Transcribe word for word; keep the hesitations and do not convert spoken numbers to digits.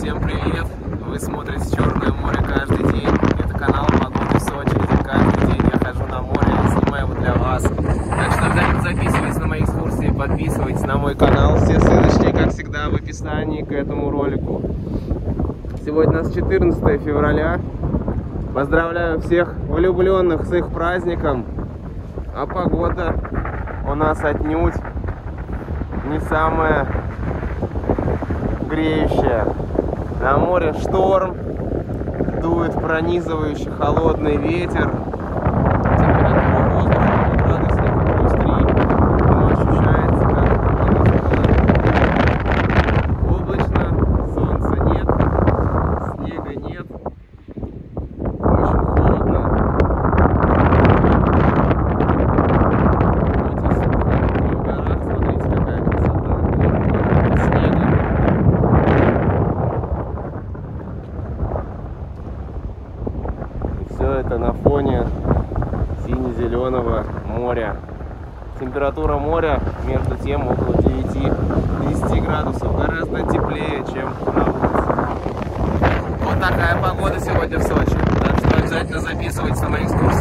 Всем привет! Вы смотрите Черное море каждый день. Это канал Погоды в Сочи, где каждый день я хожу на море и снимаю его для вас. Так что обязательно записывайтесь на мои экскурсии, подписывайтесь на мой канал. Все ссылочки, как всегда, в описании к этому ролику. Сегодня у нас четырнадцатое февраля. Поздравляю всех влюбленных с их праздником. А погода у нас отнюдь не самая греющая. На море шторм, дует пронизывающий холодный ветер. Температура воздуха градусник плюс три, но ощущается как облачно, солнца нет, снега нет, очень холодно. Хоть и сухо, но в горах, смотрите, какая красота, нет снега. Все это на фоне сине-зеленого моря. Температура моря между тем около девяти-десяти градусов, гораздо теплее, чем на улице. Вот такая погода сегодня в Сочи. Так что обязательно записывайтесь на мои экскурсии.